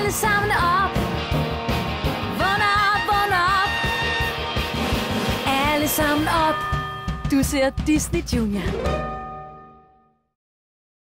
Alle sammen op. Vågn op, vågn op. Alle sammen op. Du ser Disney Junior.